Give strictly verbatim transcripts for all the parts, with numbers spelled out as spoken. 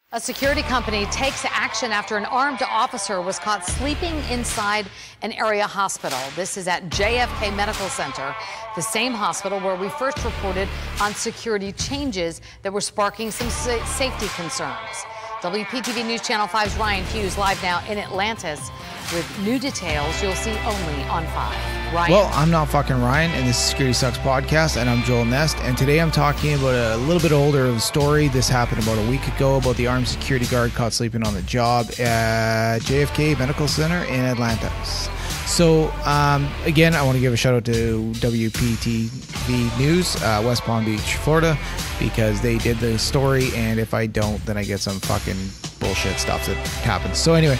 A security company takes action after an armed officer was caught sleeping inside an area hospital. This is at J F K Medical Center, the same hospital where we first reported on security changes that were sparking some sa safety concerns. W P T V News Channel five's Ryan Hughes live now in Atlantis with new details you'll see only on five. Ryan. Well, I'm not fucking Ryan, and this is Security Sucks Podcast, and I'm Joel Nest, and today I'm talking about a little bit older of a story. This happened about a week ago about the armed security guard caught sleeping on the job at J F K Medical Center in Atlanta. So, um, again, I want to give a shout out to W P T V News, uh, West Palm Beach, Florida, because they did the story, and if I don't, then I get some fucking bullshit stuff that happens. So anyway,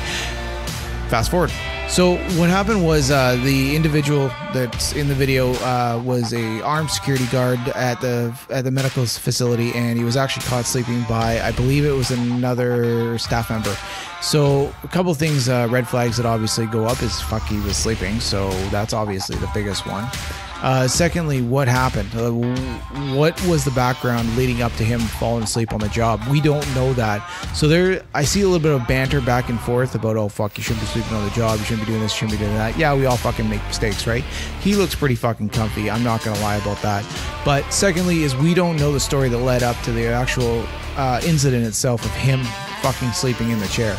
fast forward. So what happened was uh, the individual that's in the video uh, was a armed security guard at the at the medical facility, and he was actually caught sleeping by, I believe it was another staff member. So a couple things, uh, red flags that obviously go up is fuck, he was sleeping. So that's obviously the biggest one. Uh, secondly, what happened? Uh, what was the background leading up to him falling asleep on the job? We don't know that. So there, I see a little bit of banter back and forth about, oh fuck, you shouldn't be sleeping on the job, you shouldn't be doing this, you shouldn't be doing that. Yeah, we all fucking make mistakes, right? He looks pretty fucking comfy. I'm not gonna lie about that. But secondly, is we don't know the story that led up to the actual uh, incident itself of him fucking sleeping in the chair.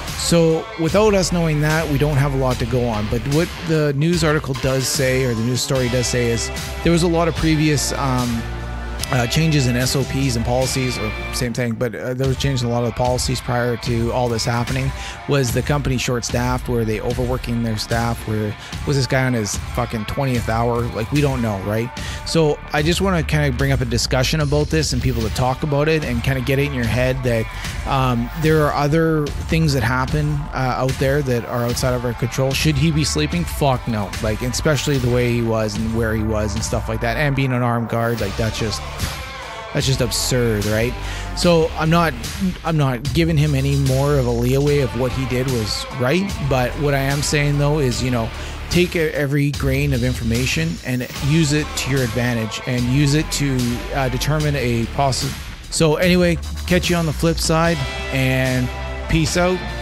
So without us knowing that, we don't have a lot to go on. But what the news article does say, or the news story does say, is there was a lot of previous um, uh, changes in S O Ps and policies, or same thing, but uh, there was changes in a lot of the policies prior to all this happening. Was the company short-staffed? Were they overworking their staff? Were, was this guy on his fucking twentieth hour? Like, we don't know, right? So I just want to kind of bring up a discussion about this and people to talk about it and kind of get it in your head that um, there are other things that happen uh, out there that are outside of our control. Should he be sleeping? Fuck no. Like, especially the way he was and where he was and stuff like that. And being an armed guard, like, that's just... That's just absurd, right? So I'm not I'm not giving him any more of a leeway of what he did was right. But what I am saying, though, is, you know, take every grain of information and use it to your advantage and use it to uh, determine a possible. So anyway, catch you on the flip side, and peace out.